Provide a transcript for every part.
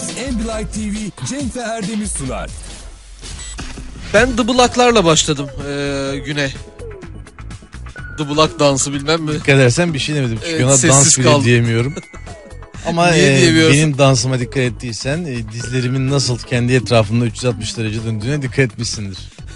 Ambilight TV Cenk ve Erdem'i sunar. Ben dıbılaklarla başladım güne. Dıbılak dansı bilmem mi? Dikkat edersen bir şey demedim çünkü Evet, ona sessiz dans bile kaldım. diyemiyorum. Ama Niye diyemiyorsun? benim dansıma dikkat ettiysen dizlerimin nasıl kendi etrafında 360 derece döndüğüne dikkat etmişsindir.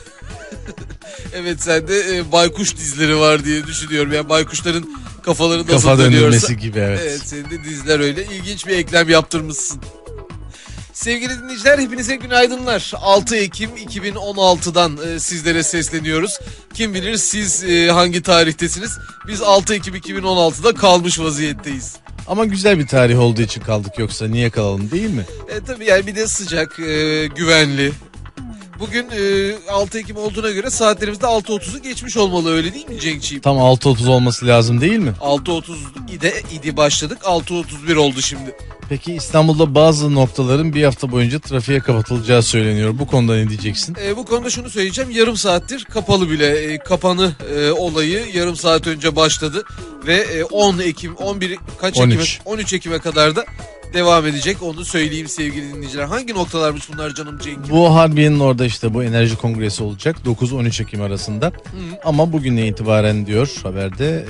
Evet, sende baykuş dizleri var diye düşünüyorum. Yani baykuşların kafaları nasıl Kafa dönüyorsa. döndürmesi gibi, evet. Evet, senin de dizler öyle. İlginç bir eklem yaptırmışsın. Sevgili dinleyiciler, hepinize günaydınlar. 6 Ekim 2016'dan sizlere sesleniyoruz. Kim bilir siz hangi tarihtesiniz? Biz 6 Ekim 2016'da kalmış vaziyetteyiz. Ama güzel bir tarih olduğu için kaldık, yoksa niye kalalım, değil mi? Tabii yani bir de sıcak, güvenli. Bugün 6 Ekim olduğuna göre saatlerimizde 6.30'u geçmiş olmalı, öyle değil mi Cenkçiğim? Tam 6.30 olması lazım değil mi? 6.30 idi başladık, 6.31 oldu şimdi. Peki İstanbul'da bazı noktaların bir hafta boyunca trafiğe kapatılacağı söyleniyor. Bu konuda ne diyeceksin? Bu konuda şunu söyleyeceğim, yarım saattir kapalı bile. Kapanı olayı yarım saat önce başladı ve 10 Ekim, 11 kaç 13 Ekim'e kadar da devam edecek, onu söyleyeyim sevgili dinleyiciler. Hangi noktalarmış bunlar canım Cenk? Bu Harbiye'nin orada işte bu enerji kongresi olacak 9-13 Ekim arasında. Ama bugüne itibaren diyor haberde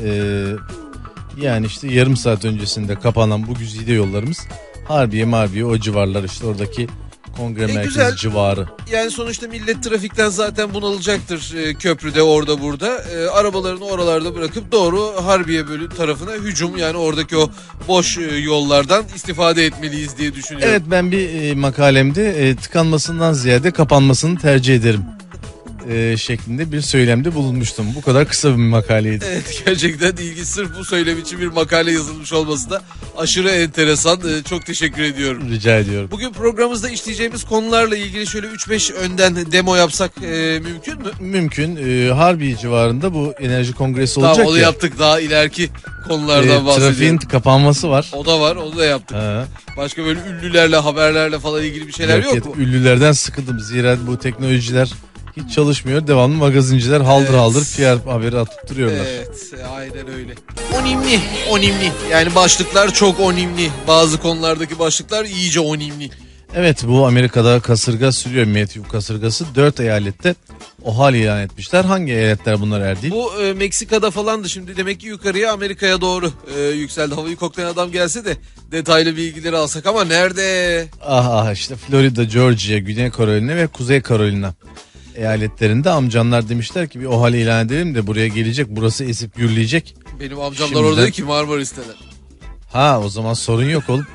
yani işte yarım saat öncesinde kapanan bu güzide yollarımız Harbiye o civarlar, işte oradaki kongre merkezi güzel. Civarı. Yani sonuçta millet trafikten zaten bunalacaktır, köprüde orada burada. Arabalarını oralarda bırakıp doğru Harbiye bölü tarafına hücum, yani oradaki o boş yollardan istifade etmeliyiz diye düşünüyorum. Evet, ben bir makalemde tıkanmasından ziyade kapanmasını tercih ederim şeklinde bir söylemde bulunmuştum. Bu kadar kısa bir makaleydi. Evet, gerçekten ilginç. Sırf bu söylem için bir makale yazılmış olması da aşırı enteresan. Çok teşekkür ediyorum. Rica ediyorum. Bugün programımızda işleyeceğimiz konularla ilgili şöyle 3-5 önden demo yapsak mümkün mü? Mümkün. Harbiye civarında bu enerji kongresi olacak tamam, onu ya. yaptık, daha ileriki konulardan bahsedelim. Trafiğin kapanması var. O da var, onu da yaptık. Ha. Başka böyle ünlülerle, haberlerle falan ilgili bir şeyler yok mu? Ünlülerden sıkıldım. Zira bu teknolojiler hiç çalışmıyor. Devamlı magazinciler haldır PR haberi atıp duruyorlar. Evet, aynen öyle. Onimli. Yani başlıklar çok onimli. Bazı konulardaki başlıklar iyice onimli. Evet, bu Amerika'da kasırga sürüyor. Matthew kasırgası 4 eyalette OHAL ilan etmişler. Hangi eyaletler bunlar Erdil? Bu Meksika'da falandı, şimdi demek ki yukarıya Amerika'ya doğru yükseldi. Havayı koklayan adam gelse de detaylı bilgileri alsak, ama nerede? İşte Florida, Georgia, Güney Carolina ve Kuzey Carolina eyaletlerinde amcanlar demişler ki bir OHAL ilan edelim de buraya gelecek, burası esip gürleyecek. Benim amcamlar Şimdiden... orada ki Marmaris'teler. O zaman sorun yok oğlum.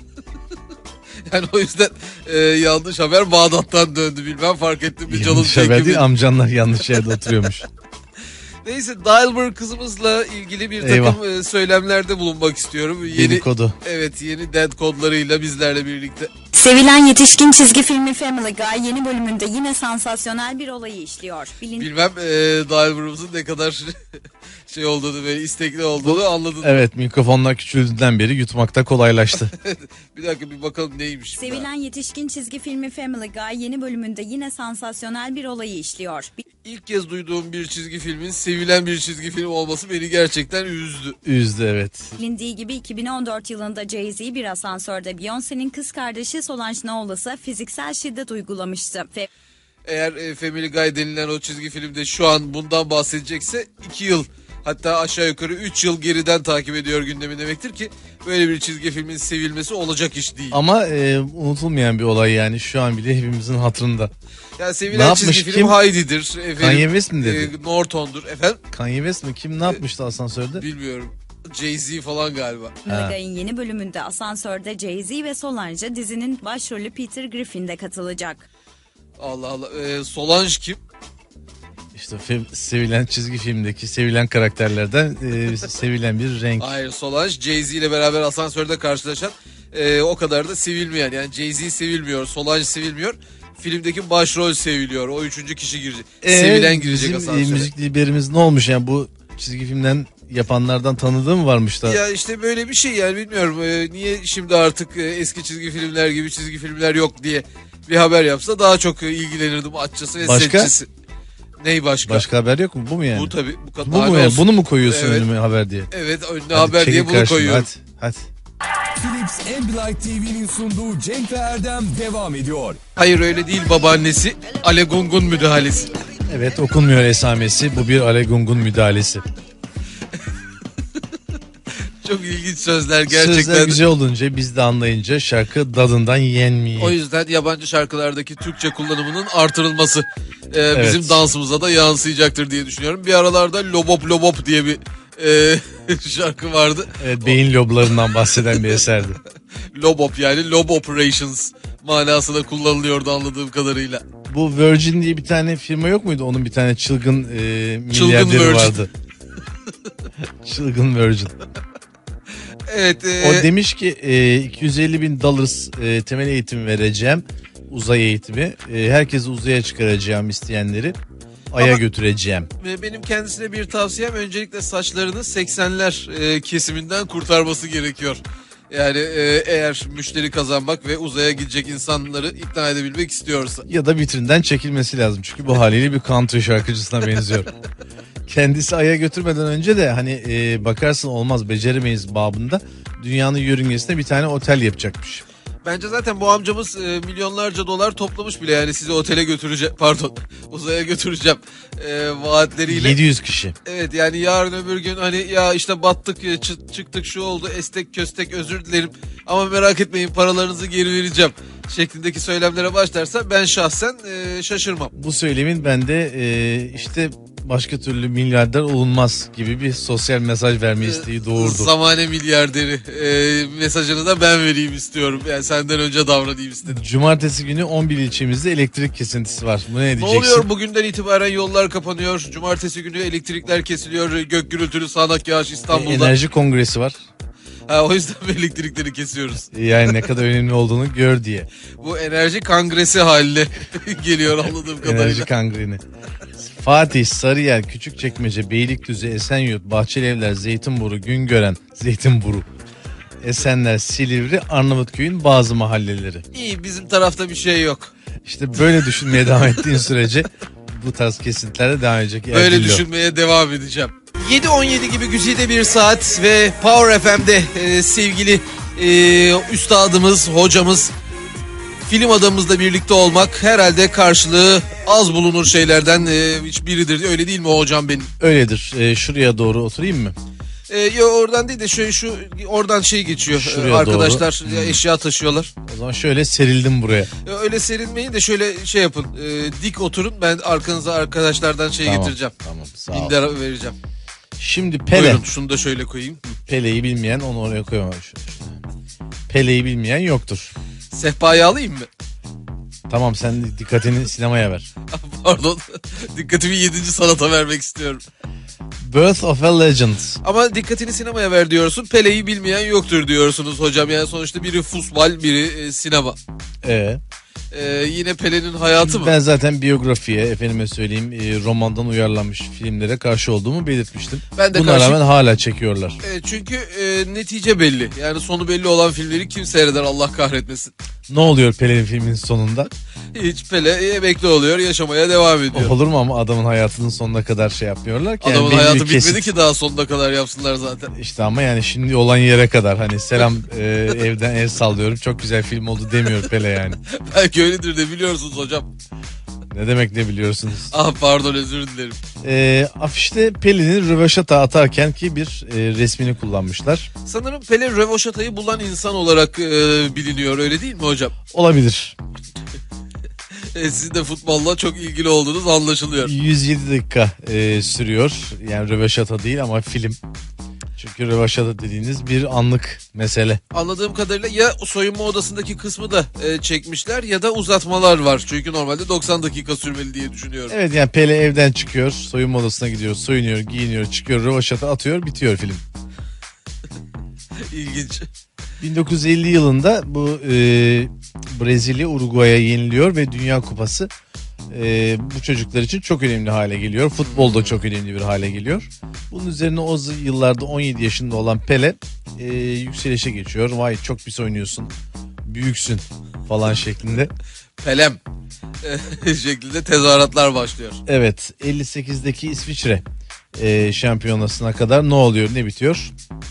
Yani o yüzden yanlış haber Bağdat'tan döndü, bilmem fark ettim mi canım. Yanlış haber değil, amcanlar yanlış yerde oturuyormuş. Neyse, Dilber kızımızla ilgili bir takım söylemlerde bulunmak istiyorum. Yeni kodu. Evet, yeni dad kodlarıyla bizlerle birlikte. Sevilen yetişkin çizgi filmi Family Guy yeni bölümünde yine sansasyonel bir olayı işliyor. Bilmem Dilber'ımızın ne kadar şey olduğunu ve istekli olduğunu anladın. Evet, mikrofonlar küçüldüğünden beri yutmakta kolaylaştı. Bir dakika, bir bakalım neymiş. Sevilen yetişkin çizgi filmi Family Guy yeni bölümünde yine sansasyonel bir olayı işliyor. İlk kez duyduğum bir çizgi filmin sevilen bir çizgi film olması beni gerçekten üzdü. Üzdü, evet. Bilindiği gibi 2014 yılında Jay-Z bir asansörde Beyoncé'nin kız kardeşi Solange Knowles'a fiziksel şiddet uygulamıştı. Eğer Family Guy denilen o çizgi filmde şu an bundan bahsedecekse 2 yıl, hatta aşağı yukarı 3 yıl geriden takip ediyor gündemi demektir ki böyle bir çizgi filmin sevilmesi olacak iş değil. Ama unutulmayan bir olay, yani şu an bile hepimizin hatırında. Yani sevilen çizgi film Heidi'dir. Kanye West mi dedi? Norton'dur. Efendim? Kanye West mi? Kim ne yapmıştı asansörde? Bilmiyorum. Jay-Z falan galiba. Family Guy'in yeni bölümünde asansörde Jay-Z ve Solange dizinin başrolü Peter Griffin'de katılacak. Allah Allah. Solange kim? İşte sevilen çizgi filmdeki sevilen karakterlerden sevilen bir renk. Hayır, Solange Jay-Z ile beraber asansörde karşılaşan o kadar da sevilmeyen. Yani Jay-Z sevilmiyor, Solange sevilmiyor. Filmdeki başrol seviliyor. O 3. kişi girecek. Sevilen girecek asansöre. Bizim müzik dilberimiz ne olmuş yani, bu çizgi filmden yapanlardan tanıdığı mı varmış da? Ya işte böyle bir şey, yani bilmiyorum niye şimdi artık eski çizgi filmler gibi çizgi filmler yok diye bir haber yapsa daha çok ilgilenirdim açıkçası ve seçicisi. Ney başka? Başka haber yok mu? Bu mu yani? Bu tabii. Bu mu yani? Bunu mu koyuyorsun evet. önüme haber diye? Evet, önüne Hadi haber diye bunu karşıma, koyuyorum. Hadi. Philips Ambilight TV'nin sunduğu Cenk ve Erdem devam ediyor. Hayır öyle değil babaannesi. Alegungun müdahalesi. Evet, okunmuyor esamesi. Bu bir Alegungun müdahalesi. Çok ilginç sözler gerçekten. Sözler güzel olunca, biz de anlayınca şarkı dadından yenmiyor. O yüzden yabancı şarkılardaki Türkçe kullanımının artırılması Evet. bizim dansımıza da yansıyacaktır diye düşünüyorum. Bir aralarda Lobop Lobop diye bir şarkı vardı. Evet, beyin loblarından bahseden bir eserdi. Lobop yani Lob Operations manasında kullanılıyordu anladığım kadarıyla. Bu Virgin diye bir tane firma yok muydu? Onun bir tane çılgın milyarderi Virgin. vardı. Çılgın Virgin. Evet. O demiş ki $250,000 temel eğitim vereceğim. Uzay eğitimi. Herkesi uzaya çıkaracağım isteyenleri. Ay'a Ama- götüreceğim. Benim kendisine bir tavsiyem öncelikle saçlarını 80'ler kesiminden kurtarması gerekiyor. Yani eğer müşteri kazanmak ve uzaya gidecek insanları ikna edebilmek istiyorsa. Ya da vitrinden çekilmesi lazım. Çünkü bu haliyle bir country şarkıcısına benziyor. Kendisi Ay'a götürmeden önce de hani bakarsın olmaz beceremeyiz babında dünyanın yörüngesine bir tane otel yapacakmış. Bence zaten bu amcamız milyonlarca dolar toplamış bile yani sizi otele götüreceğim uzaya götüreceğim vaatleriyle. 700 kişi. Evet yani yarın öbür gün hani ya işte battık çıktık şu oldu estek köstek özür dilerim ama merak etmeyin paralarınızı geri vereceğim şeklindeki söylemlere başlarsa ben şahsen şaşırmam. Bu söylemin bende işte başka türlü milyarder olunmaz gibi bir sosyal mesaj verme isteği doğurdu. Zamane milyarderi mesajını da ben vereyim istiyorum yani senden önce davranayım istedim. Cumartesi günü 11 ilçemizde elektrik kesintisi var. Buna ne Ne diyeceksin? oluyor bugünden itibaren yollar kapanıyor. Cumartesi günü elektrikler kesiliyor. Gök gürültülü sağanak yağış İstanbul'da. Enerji kongresi var. O yüzden elektrikleri kesiyoruz. Yani ne kadar önemli olduğunu gör diye. Bu enerji kongresi haline geliyor anladığım kadarıyla. Enerji kangreni. Fatih, Sarıyer, Küçükçekmece, Beylikdüzü, Esenyurt, Bahçelievler, Zeytinburnu, Güngören, Zeytinburnu, Esenler, Silivri, Arnavutköy'ün bazı mahalleleri. İyi bizim tarafta bir şey yok. İşte böyle düşünmeye devam ettiğin sürece bu tarz kesintilerde devam edecek. Böyle Erdillo. düşünmeye devam edeceğim. 7.17 gibi güzide bir saat ve Power FM'de sevgili üstadımız, hocamız, film adamımızla birlikte olmak herhalde karşılığı az bulunur şeylerden hiçbiridir. Öyle değil mi hocam benim? Öyledir. Şuraya doğru oturayım mı? Yok oradan değil de şu oradan şey geçiyor. Şuraya Arkadaşlar doğru. eşya taşıyorlar. O zaman şöyle serildim buraya. Öyle serinmeyin de şöyle şey yapın. Dik oturun ben arkanıza arkadaşlardan şey Tamam, getireceğim. Tamam, sağ ol. Minder vereceğim. Şimdi Pele. Buyurun şunu da şöyle koyayım. Pele'yi bilmeyen onu oraya koyamam. Pele'yi bilmeyen yoktur. Sehpayı alayım mı? Tamam, sen dikkatini sinemaya ver. Pardon. Dikkatimi 7. sanata vermek istiyorum. Birth of a Legend. Ama dikkatini sinemaya ver diyorsun. Pele'yi bilmeyen yoktur diyorsunuz hocam. Yani sonuçta biri futbol, biri sinema. Yine Pele'nin hayatı mı? Ben zaten biyografiye, efendime söyleyeyim, romandan uyarlanmış filmlere karşı olduğumu belirtmiştim. Ben de Buna karşıyım. rağmen hala çekiyorlar. Çünkü netice belli. Yani sonu belli olan filmleri kim seyreder Allah kahretmesin. Ne oluyor Pele'nin filminin sonunda? Hiç Pele emekli oluyor, yaşamaya devam ediyor. Olur mu ama adamın hayatının sonuna kadar şey yapmıyorlar ki. Adamın belli bir hayatı kesit. bitmedi ki daha sonuna kadar yapsınlar zaten. İşte ama yani şimdi olan yere kadar hani selam evden el sallıyorum, çok güzel film oldu demiyor Pele yani. Belki öyledir de biliyorsunuz hocam. Ne demek ne biliyorsunuz. Ah pardon özür dilerim. Afişte Pele'nin röveşata atarken ki bir resmini kullanmışlar. Sanırım Pele rövoşatayı bulan insan olarak biliniyor öyle değil mi hocam? Olabilir. Sizin de futbolla çok ilgili olduğunuz anlaşılıyor. 107 dakika sürüyor. Yani röveşata değil ama film. Çünkü röveşata dediğiniz bir anlık mesele. Anladığım kadarıyla ya soyunma odasındaki kısmı da çekmişler ya da uzatmalar var. Çünkü normalde 90 dakika sürmeli diye düşünüyorum. Evet, yani Pele evden çıkıyor, soyunma odasına gidiyor, soyunuyor, giyiniyor, çıkıyor, röveşata atıyor, bitiyor film. İlginç. 1950 yılında bu Brezilya Uruguay'a yeniliyor ve Dünya Kupası bu çocuklar için çok önemli hale geliyor. Futbol da çok önemli bir hale geliyor. Bunun üzerine o yıllarda 17 yaşında olan Pele yükselişe geçiyor. Vay çok pis oynuyorsun, büyüksün falan şeklinde. Pelem şeklinde tezahüratlar başlıyor. Evet, 58'deki İsviçre şampiyonasına kadar ne oluyor ne bitiyor?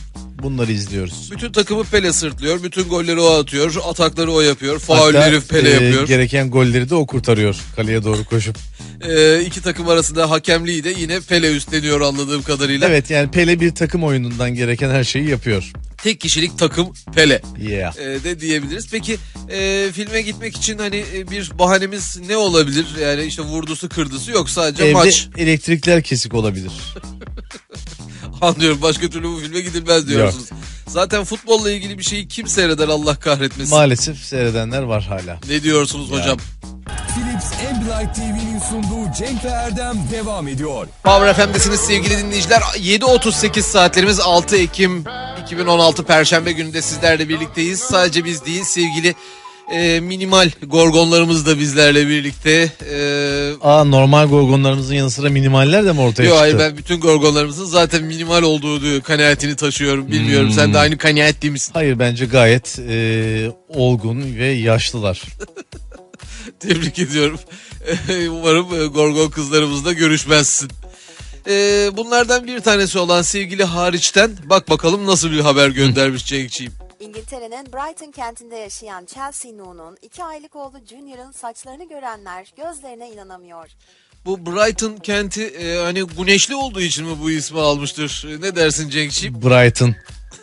bunları izliyoruz. Bütün takımı Pele sırtlıyor. Bütün golleri o atıyor. Atakları o yapıyor. Faulleri Pele yapıyor. Gereken golleri de o kurtarıyor kaleye doğru koşup. İki takım arasında hakemliği de yine Pele üstleniyor anladığım kadarıyla. Evet, yani Pele bir takım oyunundan gereken her şeyi yapıyor. Tek kişilik takım Pele Yeah. de diyebiliriz. Peki filme gitmek için hani bir bahanemiz ne olabilir? Yani işte vurdusu kırdısı yok, sadece Evde maç. elektrikler kesik olabilir. Anlıyorum, başka türlü bu filme gidilmez diyorsunuz. Zaten futbolla ilgili bir şeyi kim seyreder Allah kahretmesin. Maalesef seyredenler var hala. Ne diyorsunuz hocam? Philips Ambilight TV'nin sunduğu Cenk ve Erdem devam ediyor. Power FM'desiniz sevgili dinleyiciler. 7.38 saatlerimiz, 6 Ekim 2016 Perşembe gününde sizlerle birlikteyiz. Sadece biz değil, sevgili minimal gorgonlarımız da bizlerle birlikte. Normal gorgonlarımızın yanı sıra minimaller de mi ortaya Yok, çıktı? hayır, ben bütün gorgonlarımızın zaten minimal olduğu kanaatini taşıyorum. Bilmiyorum, sen de aynı kanaat değil misin? Hayır, bence gayet olgun ve yaşlılar. Tebrik ediyorum. Umarım gorgon kızlarımızla görüşmezsin. Bunlardan bir tanesi olan sevgili hariçten bak bakalım nasıl bir haber göndermiş Cenk'ciğim. İngiltere'nin Brighton kentinde yaşayan Chelsea Nu'nun 2 aylık oğlu Junior'ın saçlarını görenler gözlerine inanamıyor. Bu Brighton kenti hani güneşli olduğu için mi bu ismi almıştır? Ne dersin Cenk'ciğim? Brighton.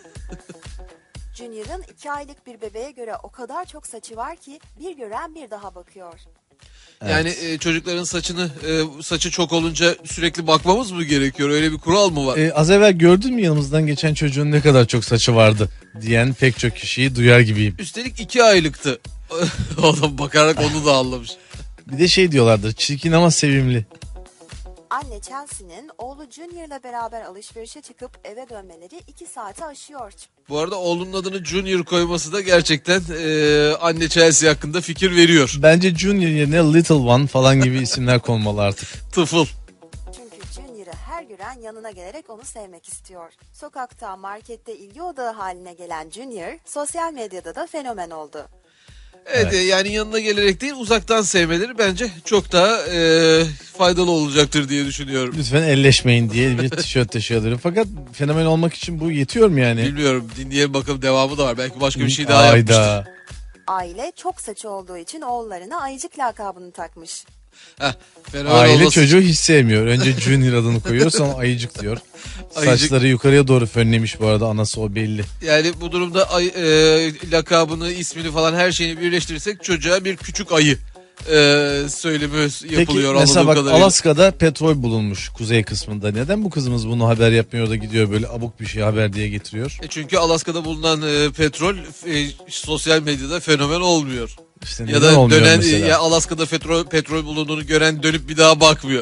Junior'ın 2 aylık bir bebeğe göre o kadar çok saçı var ki bir gören bir daha bakıyor. Yani çocukların saçı çok olunca sürekli bakmamız mı gerekiyor? Öyle bir kural mı var? Az evvel gördün mü yanımızdan geçen çocuğun ne kadar çok saçı vardı diyen pek çok kişiyi duyar gibiyim. Üstelik 2 aylıktı. Adam bakarak onu da anlamış. Bir de şey diyorlardır, çirkin ama sevimli. Anne Chelsea'nin oğlu Junior'la beraber alışverişe çıkıp eve dönmeleri 2 saati aşıyor. Bu arada oğlunun adını Junior koyması da gerçekten anne Chelsea hakkında fikir veriyor. Bence Junior yerine Little One falan gibi isimler konmalı artık. Tıfıl. Çünkü Junior'ı her gören yanına gelerek onu sevmek istiyor. Sokakta, markette ilgi odağı haline gelen Junior, sosyal medyada da fenomen oldu. Evet, yani yanına gelerek değil, uzaktan sevmeleri bence çok daha faydalı olacaktır diye düşünüyorum. Lütfen elleşmeyin diye bir tişört taşıyorlar. Fakat fenomen olmak için bu yetiyor mu yani? Bilmiyorum, dinleyelim bakalım, devamı da var. Belki başka bir şey daha yapmıştır. Aile çok saçı olduğu için oğullarına ayıcık lakabını takmış. Aile çocuğu hiç sevmiyor. Önce Junior adını koyuyor, sonra ayıcık diyor. Ayıcık. Saçları yukarıya doğru fönlemiş bu arada, anası o belli. Yani bu durumda lakabını, ismini falan her şeyini birleştirirsek çocuğa bir küçük ayı söylemi yapılıyor. Peki mesela bak, kadarıyla. Alaska'da petrol bulunmuş kuzey kısmında. Neden bu kızımız bunu haber yapmıyor da gidiyor böyle abuk bir şey haber diye getiriyor? Çünkü Alaska'da bulunan petrol sosyal medyada fenomen olmuyor. İşte Ya da olmuyor dönen mesela? Alaska'da petrol bulunduğunu gören dönüp bir daha bakmıyor.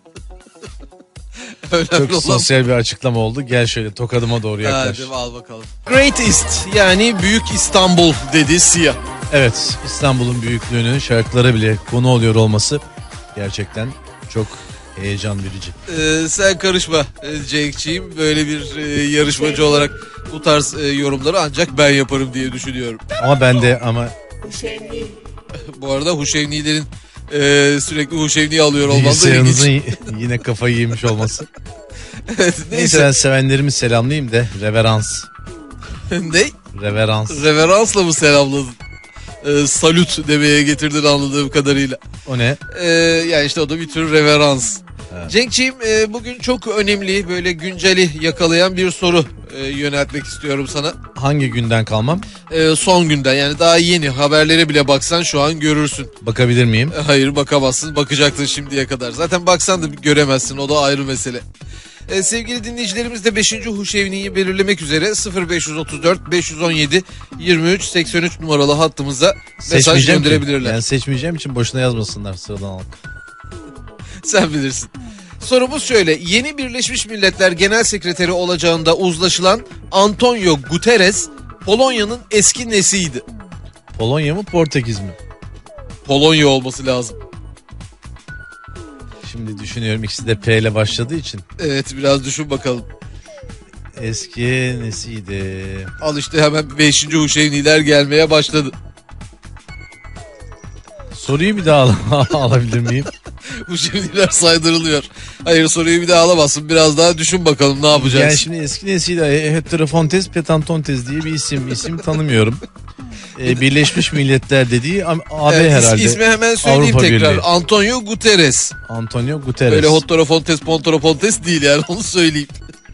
Çok sosyal bir açıklama oldu. Gel şöyle tokadıma doğru yaklaş. Hadi al bakalım. Great East, yani Büyük İstanbul dedi Sia. Evet, İstanbul'un büyüklüğünü şarkılara bile konu oluyor olması gerçekten çok heyecan verici. Sen karışma Cenk'ciğim. Böyle bir yarışmacı olarak bu tarz yorumları ancak ben yaparım diye düşünüyorum. Ama ben de Bu arada Huşevnilerin sürekli Huşevni alıyor olmam da bilgisayarınızın ilginç. yine kafayı yemiş olması. Evet, Neyse, ben sevenlerimi selamlayayım da reverans. Ne? Reverans. Reveransla mı selamladın? Salüt demeye getirdin anladığım kadarıyla. O ne? Yani işte o da bir tür reverans. Evet. Cenk'ciğim, bugün çok önemli, böyle günceli yakalayan bir soru yöneltmek istiyorum sana. Hangi günden kalmam? Son günden, yani daha yeni, haberlere bile baksan şu an görürsün. Bakabilir miyim? Hayır, bakamazsın, bakacaktın şimdiye kadar. Zaten baksan da göremezsin, o da ayrı mesele. Sevgili dinleyicilerimiz de 5. Huşevni'yi belirlemek üzere 0534 517 23 83 numaralı hattımıza mesaj Seçmeyeceğim ki. gönderebilirler. Yani seçmeyeceğim için boşuna yazmasınlar sıradan halk. Sen bilirsin. Sorumuz şöyle: yeni Birleşmiş Milletler Genel Sekreteri olacağında uzlaşılan Antonio Guterres Polonya'nın eski nesiydi? Polonya mı Portekiz mi? Polonya olması lazım. Şimdi düşünüyorum, ikisi de P ile başladığı için. Evet, biraz düşün bakalım. Eski nesiydi? Al işte, hemen 5. Huşevniler gelmeye başladı. Soruyu bir daha alabilir miyim? Bu şimdiler saydırılıyor. Hayır, soruyu bir daha alamazsın. Biraz daha düşün bakalım ne yapacaksın. Yani şimdi eski nesil Heterofontes Petantontes diye bir isim tanımıyorum. Birleşmiş Milletler dediği AB Evet, herhalde. İsmi hemen söyleyeyim Avrupa tekrar. Birliği. Antonio Guterres. Antonio Guterres. Böyle Heterofontes Pontorofontes değil yani, onu söyleyeyim.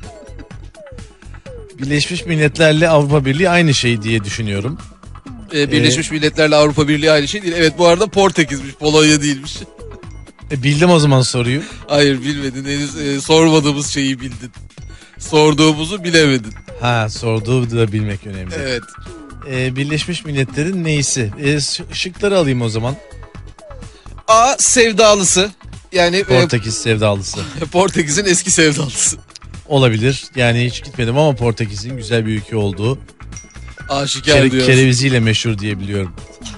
Birleşmiş Milletler'le Avrupa Birliği aynı şey diye düşünüyorum. Birleşmiş Milletler'le Avrupa Birliği aynı şey değil. Evet, bu arada Portekiz'miş, Polonya değilmiş. Bildim o zaman soruyu. Hayır, bilmedin henüz, sormadığımız şeyi bildin. Sorduğumuzu bilemedin. Ha, sorduğu da bilmek önemli. Evet. Birleşmiş Milletler'in neyisi? Şıkları alayım o zaman. A. Sevdalısı. Yani Portekiz sevdalısı. Portekiz'in eski sevdalısı. Olabilir. Yani hiç gitmedim ama Portekiz'in güzel bir ülke olduğu. Aşikar diyoruz. Kereviziyle meşhur diye biliyorum.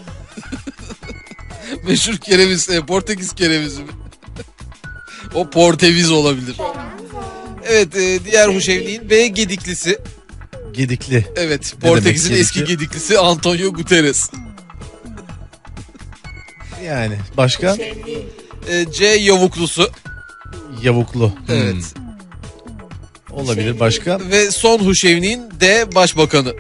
Meşhur kereviz. Portekiz kerevizi mi? O Porteviz olabilir. Evet, diğer huşevliğin B. Gediklisi. Gedikli. Evet, Ne Portekiz'in demek eski Gedikli? gediklisi Antonio Guterres. Yani başka? C. Yavuklusu. Yavuklu. Evet. Olabilir. Başka? Ve son huşevliğin D. Başbakanı.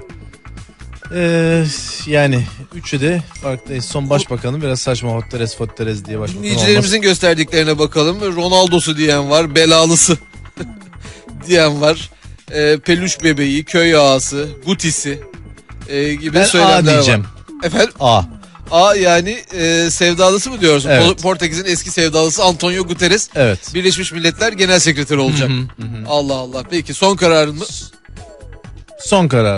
Yani üçü de farklı. Son başbakanı biraz saçma. Hotteres diye başbakan Dinleyicilerimizin olmaz. gösterdiklerine bakalım. Ronaldo'su diyen var, belalısı diyen var. Peluş bebeği, köy ağası, Gutisi gibi Ben söylemler A diyeceğim. var. Efendim? A. A yani sevdalısı mı diyorsun? Evet. Portekiz'in eski sevdalısı Antonio Guterres. Evet. Birleşmiş Milletler Genel Sekreteri olacak. Allah Allah. Peki son kararın mı? Son karar.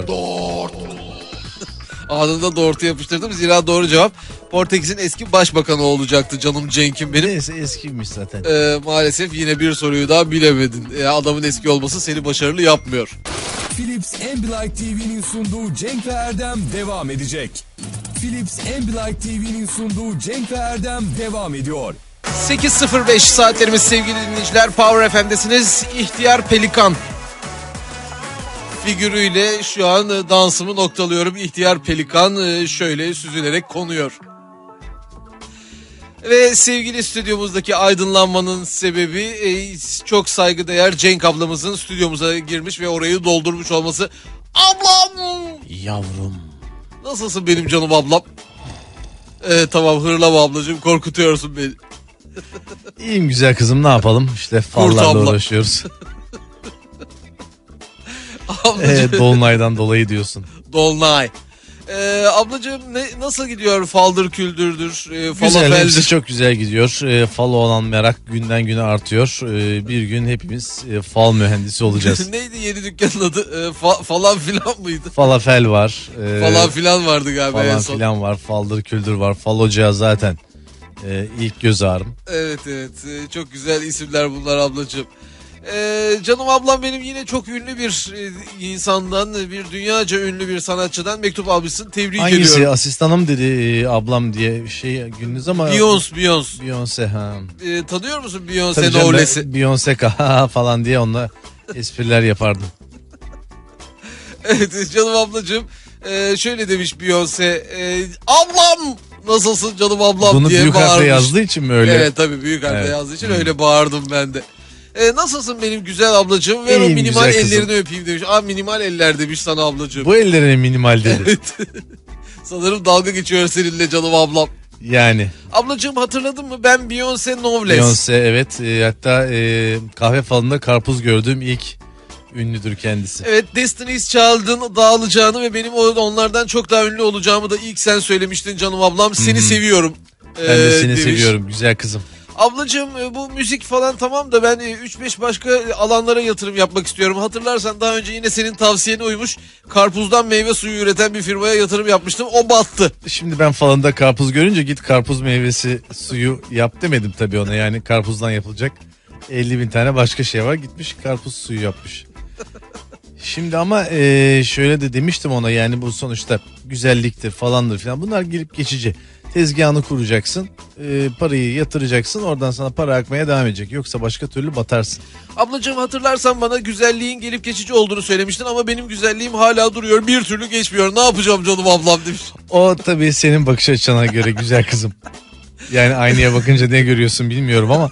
Anında doğrultu yapıştırdım. Zira doğru cevap Portekiz'in eski başbakanı olacaktı canım Cenk'im benim. Neyse eskiymiş zaten. Maalesef yine bir soruyu daha bilemedin. Adamın eski olması seni başarılı yapmıyor. Philips Ambilight TV'nin sunduğu Cenk ve Erdem devam edecek. Philips Ambilight TV'nin sunduğu Cenk ve Erdem devam ediyor. 8.05 saatlerimiz sevgili dinleyiciler. Power FM'desiniz. İhtiyar Pelikan figürüyle şu an dansımı noktalıyorum. İhtiyar Pelikan şöyle süzülerek konuyor. Ve sevgili stüdyomuzdaki aydınlanmanın sebebi çok saygıdeğer Cenk ablamızın stüdyomuza girmiş ve orayı doldurmuş olması. Ablam! Yavrum. Nasılsın benim canım ablam? Tamam, hırlama ablacığım, korkutuyorsun beni. İyiyim güzel kızım, ne yapalım? İşte fallarla abla. uğraşıyoruz. Ablacığım, Dolunaydan dolayı diyorsun. Dolunay. Ablacığım nasıl gidiyor? Faldır küldürdür. Güzel, Falafeldir. hepsi çok güzel gidiyor. Fala olan merak günden güne artıyor. Bir gün hepimiz fal mühendisi olacağız. Neydi yeni dükkanın adı? Falan filan mıydı? Falafel var. Falan filan vardı galiba en Falan son. filan var. Faldır küldür var. Fal ocağı zaten ilk göz ağrım. Evet. Çok güzel isimler bunlar ablacığım. Canım ablam benim yine çok ünlü bir insandan, bir dünyaca ünlü bir sanatçıdan mektup almışsın. Tebrik Hangisi? ediyorum. Asistanım dedi ablam diye şey gündüz ama. Beyoncé ha. Tanıyor musun Tabii Beyoncé canım, Nobles'i? Beyoncé falan diye onunla espriler yapardım. Evet canım ablacığım. Şöyle demiş Beyoncé. Ablam! Nasılsın canım ablam Bunu diye büyük bağırmış. harfle yazdığı için mi öyle? Evet tabii, büyük harfle Evet. yazdığı için öyle bağırdım ben de. Nasılsın benim güzel ablacığım? Ver o İyiyim minimal güzel kızım. ellerini öpeyim demiş. Minimal eller demiş sana ablacığım. Bu ellerine minimal dedi. Sanırım dalga geçiyor seninle canım ablam. Yani. Ablacığım hatırladın mı? Ben Beyoncé Nobles. Beyoncé evet. Hatta kahve falında karpuz gördüğüm ilk ünlüdür kendisi. Evet, Destiny's Child'ın dağılacağını ve benim onlardan çok daha ünlü olacağımı da ilk sen söylemiştin canım ablam. Seni seviyorum. Ben de seni demiş. seviyorum güzel kızım. Ablacığım bu müzik falan tamam da ben 3-5 başka alanlara yatırım yapmak istiyorum. Hatırlarsan daha önce yine senin tavsiyene uymuş karpuzdan meyve suyu üreten bir firmaya yatırım yapmıştım. O battı. Şimdi ben falında karpuz görünce git karpuz meyvesi suyu yap demedim tabii ona. Yani karpuzdan yapılacak 50.000 tane başka şey var. Gitmiş karpuz suyu yapmış. Şimdi ama şöyle de demiştim ona, yani bu sonuçta güzelliktir falandır filan. Bunlar gelip geçici. Tezgahını kuracaksın, parayı yatıracaksın, oradan sana para akmaya devam edecek. Yoksa başka türlü batarsın. Ablacığım hatırlarsan bana güzelliğin gelip geçici olduğunu söylemiştin ama benim güzelliğim hala duruyor, bir türlü geçmiyor. Ne yapacağım canım ablam demiş. O tabii senin bakış açına göre güzel kızım. Yani aynaya bakınca ne görüyorsun bilmiyorum ama.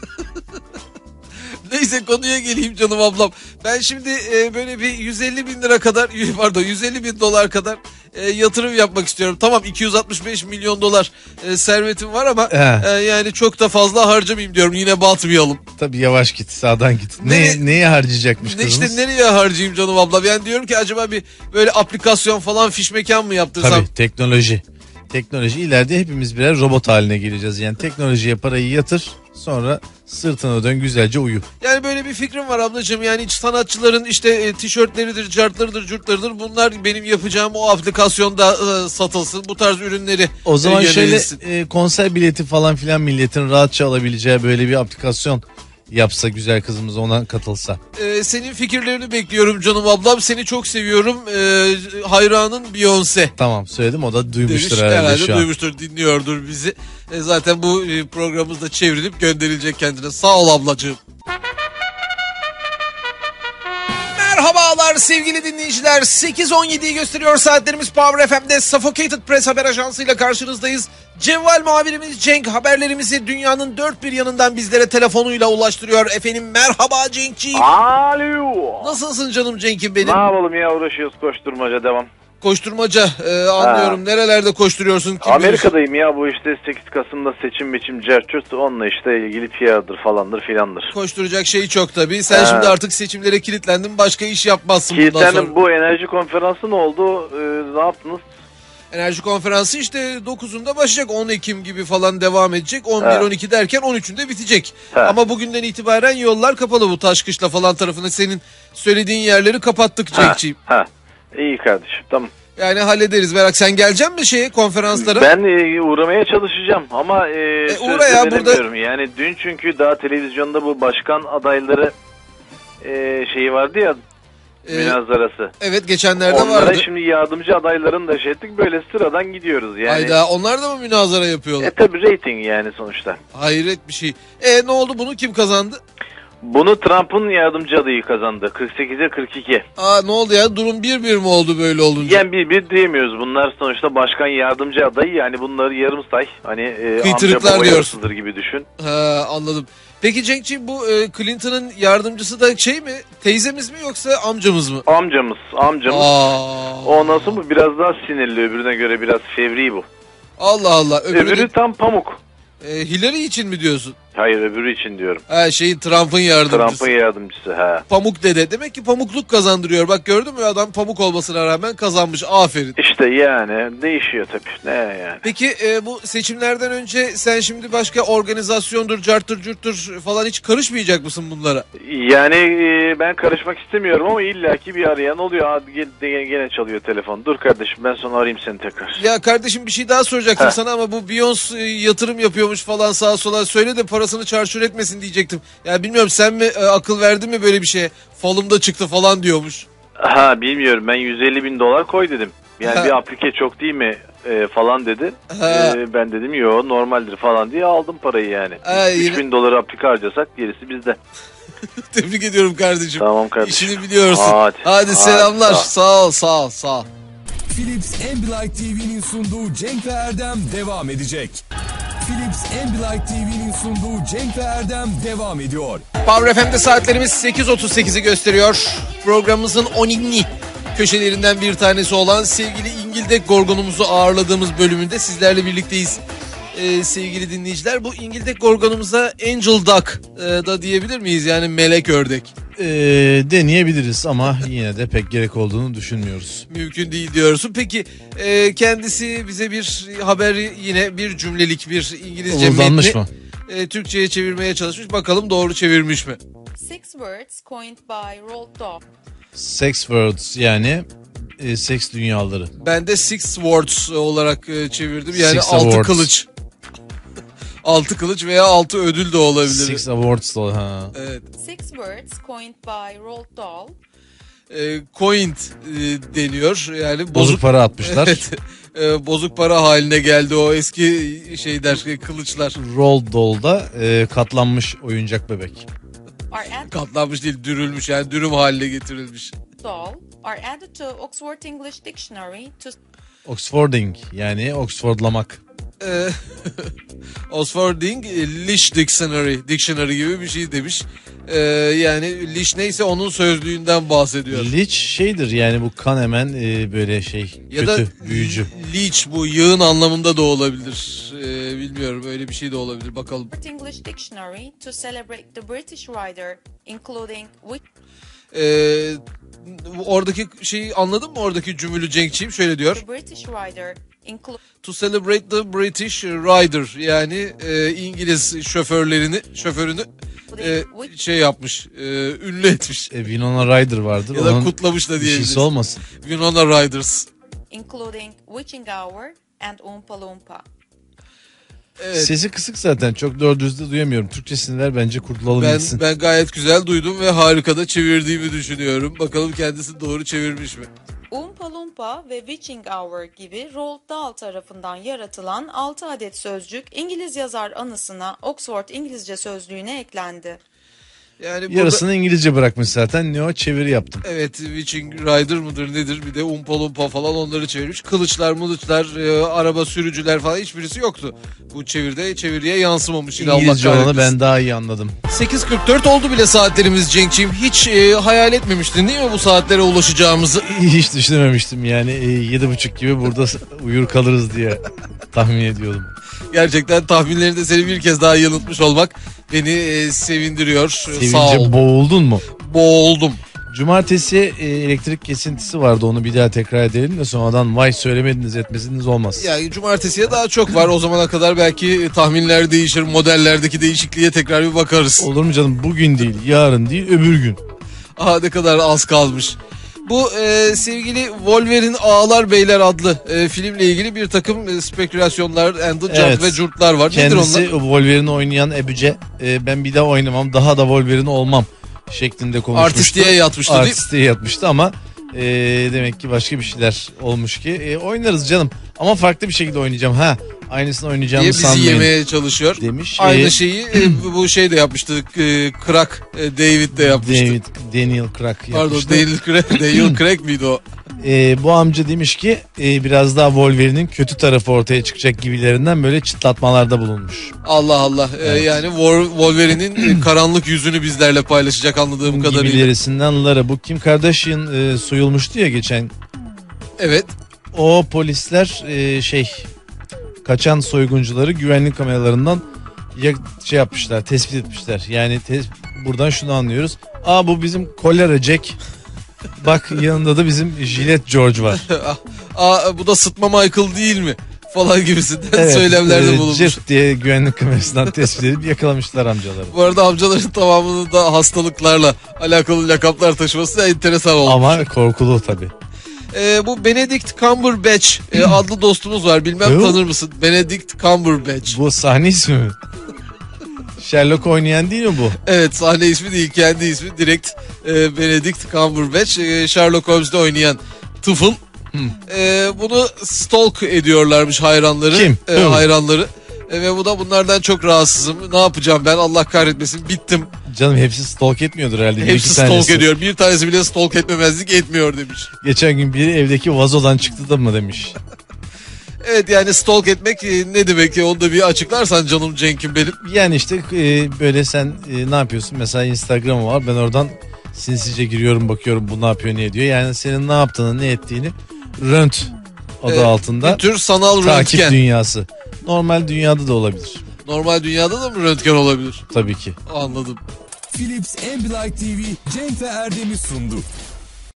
Neyse konuya geleyim canım ablam. Ben şimdi böyle bir 150 bin lira kadar pardon 150 bin dolar kadar yatırım yapmak istiyorum. Tamam 265 milyon dolar servetim var ama yani çok da fazla harcamayayım diyorum. Yine batmayalım. Tabii yavaş git, sağdan git. Neye harcayacakmış kızımız? İşte nereye harcayayım canım ablam? Yani diyorum ki acaba bir böyle aplikasyon falan fişmekan mı yaptırsam? Tabii teknoloji. Teknoloji ileride hepimiz birer robot haline geleceğiz. Yani teknolojiye parayı yatır, sonra sırtına dön, güzelce uyu. Yani böyle bir fikrim var ablacığım. Yani sanatçıların işte tişörtleridir, cartlarıdır, curtlarıdır. Bunlar benim yapacağım o aplikasyonda satılsın. Bu tarz ürünleri O zaman şöyle yönelilsin. konser bileti falan filan milletin rahatça alabileceği böyle bir aplikasyon yapsa güzel kızımız, ona katılsa. Senin fikirlerini bekliyorum canım ablam. Seni çok seviyorum. Hayranın Beyoncé. Tamam, söyledim, o da duymuştur Demiş, herhalde şu an. duymuştur, dinliyordur bizi. Zaten bu programımız da çevrilip gönderilecek kendine. Sağ ol ablacığım. Merhabalar sevgili dinleyiciler. 8.17'yi gösteriyor saatlerimiz. Power FM'de Suffocated Press haber ajansıyla karşınızdayız. Cevval muhabirimiz Cenk haberlerimizi dünyanın dört bir yanından bizlere telefonuyla ulaştırıyor. Efendim merhaba Cenk'ciğim. Alo. Nasılsın canım Cenk'im benim? Ne yapalım ya, uğraşıyoruz, koşturmaca devam. Koşturmaca anlıyorum. Nerelerde koşturuyorsun? Kim Amerika'dayım bilir? Ya bu işte 8 Kasım'da seçim cerçürt, onunla işte ilgili PR'dır falandır filandır. Koşturacak şey çok tabii. Sen şimdi artık seçimlere kilitlendin, başka iş yapmazsın bundan sonra. Kilitlendim. Bu enerji konferansı ne oldu? Ne yaptınız? Enerji konferansı işte 9'unda başlayacak. 10 Ekim gibi falan devam edecek. 11-12 derken 13'ünde bitecek. Ama bugünden itibaren yollar kapalı, bu Taşkışla falan tarafına. Senin söylediğin yerleri kapattık Cenk'ciğim. İyi kardeşim, tamam. Yani hallederiz, merak. Sen gelecek misin konferanslara? Ben uğramaya çalışacağım ama uğra ya burada. Yani dün çünkü daha televizyonda bu başkan adayları şeyi vardı ya, münazarası. Evet, geçenlerde onlara vardı. Şimdi yardımcı adayların da şey ettik, böyle sıradan gidiyoruz yani. Hayda, onlar da mı münazara yapıyorlar? Tabii rating yani sonuçta. Hayret bir şey. Ne oldu, bunu kim kazandı? Bunu Trump'ın yardımcı adayı kazandı. 48'e 42. Ne oldu ya? Durum 1-1 mi oldu böyle olunca? Yani 1-1 diyemiyoruz. Bunlar sonuçta başkan yardımcı adayı. Yani bunları yarım say. Hani kıytırıklar amca baba diyorsun. yarısıdır gibi düşün. Anladım. Peki Cenk'ciğim, bu Clinton'ın yardımcısı da şey mi? Teyzemiz mi yoksa amcamız mı? Amcamız. O nasıl bu? Biraz daha sinirli. Öbürüne göre biraz fevri bu. Allah Allah. Öbürü tam pamuk. Hillary için mi diyorsun? Hayır, öbürü için diyorum. Trump'ın yardımcısı. Pamuk dede. Demek ki pamukluk kazandırıyor. Bak, gördün mü, adam pamuk olmasına rağmen kazanmış. Aferin. İşte yani değişiyor tabii. Ne yani? Peki bu seçimlerden önce sen şimdi başka organizasyondur, carttır, curttur falan hiç karışmayacak mısın bunlara? Yani ben karışmak istemiyorum ama illaki bir arayan oluyor. Gene çalıyor telefon. Dur kardeşim, ben sonra arayayım seni tekrar. Ya kardeşim, bir şey daha soracaktım sana ama bu Beyoncé yatırım yapıyormuş falan, sağa sola söyle de parasını çarçur etmesin diyecektim. Ya bilmiyorum, sen mi akıl verdin mi böyle bir şeye? Falımda çıktı falan diyormuş. Bilmiyorum, ben 150 bin dolar koy dedim. Yani bir aplike çok değil mi falan dedi. Ben dedim yo, normaldir falan diye aldım parayı yani. 3 bin doları aplike harcasak gerisi bizde. Tebrik ediyorum kardeşim. Tamam kardeşim. İşini biliyorsun. Hadi selamlar. Sağ ol. Philips Ambilight TV'nin sunduğu Cenk ve Erdem devam edecek. Philips Ambilight TV'nin sunduğu Cenk ve Erdem devam ediyor. Power FM'de saatlerimiz 8.38'i gösteriyor. Programımızın önemli köşelerinden bir tanesi olan sevgili İngildek Gorgon'umuzu ağırladığımız bölümünde sizlerle birlikteyiz. Sevgili dinleyiciler, bu İngildek Gorgon'umuza Angel Duck da diyebilir miyiz? Yani melek ördek. Deneyebiliriz ama yine de pek gerek olduğunu düşünmüyoruz. Mümkün değil diyorsun. Peki kendisi bize bir haberi, yine bir cümlelik bir İngilizce Uzanmış metni Türkçe'ye çevirmeye çalışmış. Bakalım doğru çevirmiş mi? Six words coined by Roald Dahl. Sex words, yani seks dünyaları. Ben de Six Swords olarak çevirdim. Yani Six 6 awards. kılıç. 6 kılıç veya 6 ödül de olabilir. Six awards da Evet. Six words coined by Roald Dahl. Coined deniyor. Yani bozuk para atmışlar. Evet. Bozuk para haline geldi o eski kılıçlar. Roald Dahl'da katlanmış oyuncak bebek. Katlanmış değil, dürülmüş, yani dürüm haline getirilmiş. Dahl are added to Oxford English Dictionary to Oxfording, yani Oxfordlamak. Oxfording Lish Dictionary gibi bir şey demiş. Yani Lish neyse onun sözlüğünden bahsediyor. Lich şeydir yani bu kan emen böyle şey ya kötü da büyücü. Leech bu yığın anlamında da olabilir. Bilmiyorum öyle bir şey de olabilir. Bakalım. English Dictionary to celebrate the British writer, including which Oradaki şeyi anladın mı? Oradaki cümlü Cenk'ciğim şöyle diyor. the British writer, To celebrate the British rider, yani İngiliz şoförünü şey yapmış, ünlü etmiş. Winona Ryder vardır. Ya da onun kutlamış da bir diyebiliriz. şeysi olmasın. Winona Riders. including Witching Hour and Oompa Loompa. Evet. Sesi kısık zaten çok doğru düzde duyamıyorum. Türkçesini ver bence kurtulalım gitsin. Ben gayet güzel duydum ve harika da çevirdiğimi düşünüyorum. Bakalım kendisi doğru çevirmiş mi? Oompa Loompa ve Witching Hour gibi Roald Dahl tarafından yaratılan 6 adet sözcük İngiliz yazar anısına Oxford İngilizce Sözlüğü'ne eklendi. Yani burada, Yarısını İngilizce bırakmış zaten. Ne o çeviri yaptım. evet, Witching Rider mıdır nedir, bir de Oompa Loompa falan onları çevirmiş. Kılıçlar, araba sürücüler falan hiçbirisi yoktu. Bu çeviriye yansımamış. Yine Allah İngilizce olanı kahretmesin. ben daha iyi anladım. 8.44 oldu bile saatlerimiz Cenk'ciğim. Hiç hayal etmemiştin değil mi bu saatlere ulaşacağımızı? Hiç düşünememiştim yani 7.30 gibi burada uyur kalırız diye tahmin ediyordum. Gerçekten tahminlerinde seni bir kez daha yanıltmış olmak beni sevindiriyor. Sağ Sevince ol. boğuldun mu? Boğuldum. Cumartesi elektrik kesintisi vardı, onu bir daha tekrar edelim de sonradan vay söylemediniz etmesiniz olmaz. Yani cumartesiye daha çok var. O zamana kadar belki tahminler değişir, modellerdeki değişikliğe tekrar bir bakarız. Olur mu canım, bugün değil yarın değil öbür gün. Aha, ne kadar az kalmış. Bu sevgili Wolverine Ağalar Beyler adlı filmle ilgili bir takım spekülasyonlar, Evet. ve curtlar var. Kendisi Nedir onlar? Wolverine oynayan Ebüce ben bir daha oynamam, daha da Wolverine olmam şeklinde konuşmuştu. Artistliğe yatmıştı değil mi? Artistliğe yatmıştı ama demek ki başka bir şeyler olmuş ki oynarız canım ama farklı bir şekilde oynayacağım. Aynısını oynayacağımı Diye bizi sanmayın yemeye çalışıyor. demiş. Aynı şeyi bu şey de yapmıştı. Crack David de yapmıştı. Daniel Craig Pardon, yapmıştı. Daniel Craig miydi o? Bu amca demiş ki biraz daha Wolverine'in kötü tarafı ortaya çıkacak gibilerinden böyle çıtlatmalarda bulunmuş. Allah Allah. Evet. Yani Wolverine'in karanlık yüzünü bizlerle paylaşacak anladığım kadarıyla. Gibilerisinden Lara. Bu Kim Kardashian soyulmuştu ya geçen. Evet. O polisler kaçan soyguncuları güvenlik kameralarından yapmışlar, tespit etmişler. Yani buradan şunu anlıyoruz. Bu bizim kolera Jack. Bak yanında da bizim Jilet George var. Bu da sıtma Michael değil mi? Falan gibisinden Evet, söylemlerde bulunmuş. Jet diye güvenlik kamerasından tespit edip yakalamışlar amcaları. Bu arada amcaların tamamının da hastalıklarla alakalı lakaplar taşıması da enteresan olmuş. Ama korkulu tabii. Bu Benedict Cumberbatch adlı dostumuz var. Bilmem tanır mısın? Benedict Cumberbatch. Bu sahne ismi mi? Sherlock oynayan değil mi bu? Evet, sahne ismi değil, kendi ismi direkt Benedict Cumberbatch. Sherlock Holmes'de oynayan tıfıl. Bunu stalk ediyorlarmış hayranları. Kim? Hayranları. Ve bu da bunlardan çok rahatsızım. Ne yapacağım ben, Allah kahretmesin, bittim. Canım hepsi stalk etmiyordur herhalde. Hepsi stalk ediyor. Bir tanesi bile stalk etmemezlik etmiyor demiş. Geçen gün biri evdeki vazodan çıktı da mı demiş. Evet, yani stalk etmek ne demek ki, onu da bir açıklarsan canım Cenk'im benim. Yani işte böyle sen ne yapıyorsun? Mesela Instagram var, ben oradan sinsice giriyorum, bakıyorum bu ne yapıyor, ne ediyor. Yani senin ne yaptığını, ne ettiğini rönt adı altında Bir tür sanal takip röntgen. dünyası. Normal dünyada da olabilir. Normal dünyada da mı röntgen olabilir? Tabii ki. Anladım. Philips Ambilight TV Cenk ve Erdem'i sundu.